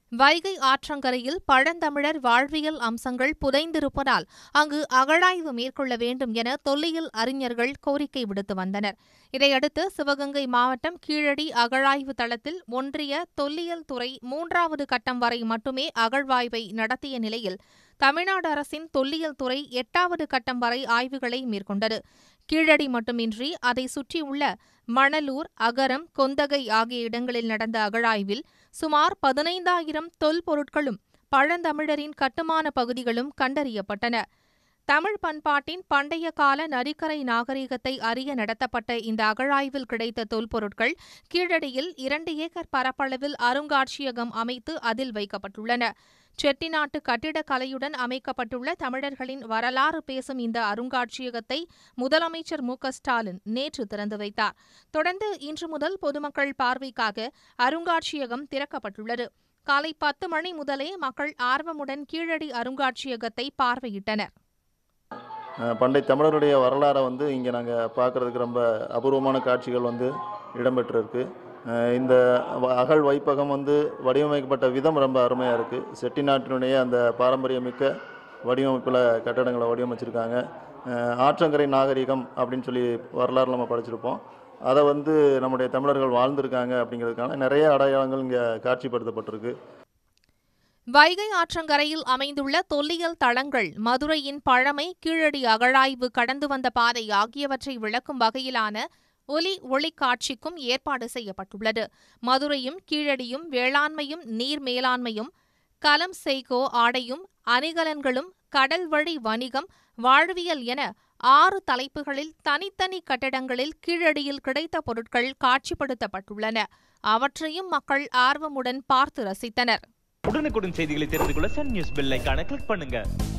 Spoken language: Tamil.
வைகை ஆற்றங்கரையில் பழந்தமிழர் வாழ்வியல் அம்சங்கள் புதைந்திருப்பதால் அங்கு அகழாய்வு மேற்கொள்ள வேண்டும் என தொல்லியல் அறிஞர்கள் கோரிக்கை விடுத்து வந்தனர். இதையடுத்து சிவகங்கை மாவட்டம் கீழடி அகழாய்வு தளத்தில் ஒன்றிய தொல்லியல் துறை 3வது கட்டம் வரை மட்டுமே அகழ்வாய்வை நடத்திய நிலையில் தமிழ்நாடு அரசின் தொல்லியல் துறை 8வது கட்டம் வரை ஆய்வுகளை மேற்கொண்டது. கீழடி மட்டுமின்றி அதை சுற்றியுள்ள மணலூர், அகரம், கொந்தகை ஆகிய இடங்களில் நடந்த அகழாய்வில் சுமார் 15,000 தொல்பொருட்களும் பழந்தமிழரின் கட்டுமான பகுதிகளும் கண்டறியப்பட்டன. தமிழ் பண்பாட்டின் பண்டைய கால நதிக்கரை நாகரிகத்தை அறிய நடத்தப்பட்ட இந்த அகழாய்வில் கிடைத்த தொல்பொருட்கள் கீழடியில் 2 ஏக்கர் பரப்பளவில் அருங்காட்சியகம் அமைத்து அதில் வைக்கப்பட்டுள்ளன. செட்டிநாட்டு கட்டிடக்கலையுடன் அமைக்கப்பட்டுள்ள தமிழர்களின் வரலாறு பேசும் இந்த அருங்காட்சியகத்தை முதலமைச்சர் மு.க.ஸ்டாலின் நேற்று திறந்து வைத்தார். தொடர்ந்து இன்று முதல் பொதுமக்கள் பார்வைக்காக அருங்காட்சியகம் திறக்கப்பட்டுள்ளது. காலை 10 மணி முதலே மக்கள் ஆர்வமுடன் கீழடி அருங்காட்சியகத்தை பார்வையிட்டனர். பண்டை தமிழருடைய வரலாறை இங்கே நாங்கள் பார்க்குறதுக்கு ரொம்ப அபூர்வமான காட்சிகள் இடம்பெற்றிருக்கு. இந்த அகழ் வைப்பகம் வடிவமைக்கப்பட்ட விதம் ரொம்ப அருமையாக இருக்குது. செட்டிநாட்டினுடைய அந்த பாரம்பரியமிக்க வடிவமைப்பில் கட்டடங்களை வடிவமைச்சிருக்காங்க. ஆற்றங்கரை நாகரிகம் அப்படின்னு சொல்லி வரலாறு நம்ம படிச்சிருப்போம். அதை நம்முடைய தமிழர்கள் வாழ்ந்திருக்காங்க அப்படிங்கிறதுக்கான நிறைய அடையாளங்கள் இங்கே காட்சிப்படுத்தப்பட்டிருக்கு. வைகை ஆற்றங்கரையில் அமைந்துள்ள தொல்லியல் தளங்கள், மதுரையின் பழமை, கீழடி அகழாய்வு கடந்து வந்த பாதை ஆகியவற்றை விளக்கும் வகையிலான ஒலி ஒளி காட்சிக்கும் ஏற்பாடு செய்யப்பட்டுள்ளது. மதுரையும் கீழடியும் வேளாண்மையும் நீர் மேலாண்மையும், களம் செய்கோ ஆடையும் அணிகலன்களும், கடல் வழி வணிகம், வாழ்வியல் என 6 தலைப்புகளில் தனித்தனி கட்டடங்களில் கீழடியில் கிடைத்த பொருட்கள் காட்சிப்படுத்தப்பட்டுள்ளன. அவற்றையும் மக்கள் ஆர்வமுடன் பார்த்து ரசித்தனர். உடனுக்குடன் செய்திகளை தெரிந்து கொள்ள சன் நியூஸ் பெல் ஐகானை கிளிக் பண்ணுங்க.